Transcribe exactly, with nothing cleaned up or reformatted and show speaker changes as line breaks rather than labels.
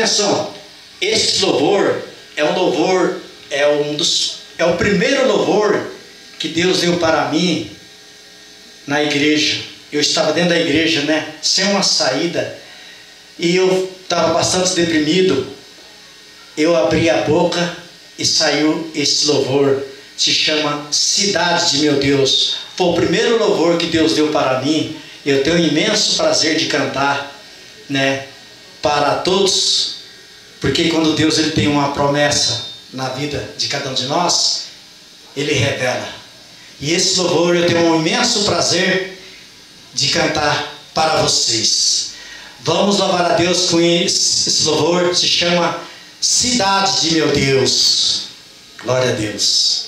atenção, este louvor é um louvor, é um dos, é o primeiro louvor que Deus deu para mim na igreja. Eu estava dentro da igreja, né, sem uma saída, e eu estava bastante deprimido. Eu abri a boca e saiu esse louvor, se chama Cidade de Meu Deus. Foi o primeiro louvor que Deus deu para mim. Eu tenho um imenso prazer de cantar, né, para todos, porque quando Deus ele tem uma promessa na vida de cada um de nós, Ele revela. E esse louvor eu tenho um imenso prazer de cantar para vocês. Vamos louvar a Deus com esse, esse louvor, se chama Cidade de Meu Deus. Glória a Deus.